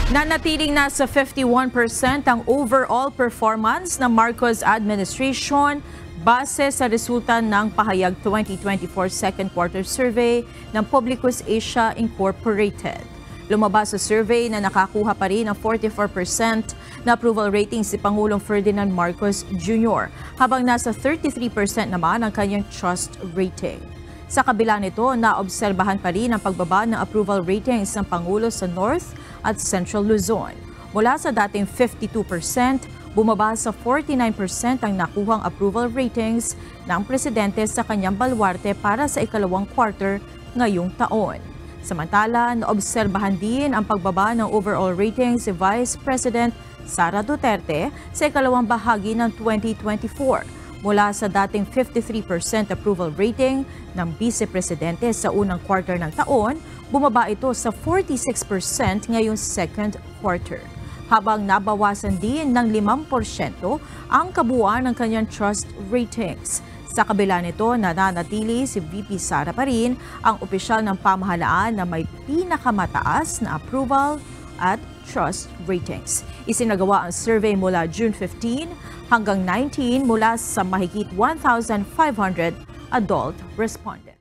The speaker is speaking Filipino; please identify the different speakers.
Speaker 1: Nanatiling nasa 51% ang overall performance ng Marcos administration base sa resulta ng pahayag 2024 second quarter survey ng Publicus Asia Inc. Lumabas sa survey na nakakuha pa rin ng 44% na approval rating si Pangulong Ferdinand Marcos Jr. habang nasa 33% naman ang kanyang trust rating. Sa kabila nito, naobserbahan pa rin ang pagbaba ng approval ratings ng Pangulo sa North at Central Luzon. Mula sa dating 52%, bumaba sa 49% ang nakuhang approval ratings ng Presidente sa kanyang baluarte para sa ikalawang quarter ngayong taon. Samantala, naobserbahan din ang pagbaba ng overall ratings si Vice President Sara Duterte sa ikalawang bahagi ng 2024. Mula sa dating 53% approval rating ng Vice Presidente sa unang quarter ng taon, bumaba ito sa 46% ngayong second quarter. Habang nabawasan din ng 5% ang kabuuan ng kanyang trust ratings. Sa kabila nito, nananatili si VP Sara pa rin ang opisyal ng pamahalaan na may pinakamataas na approval at trust ratings. Isinagawa ang survey mula June 15 hanggang 19 mula sa mahigit 1,500 adult respondents.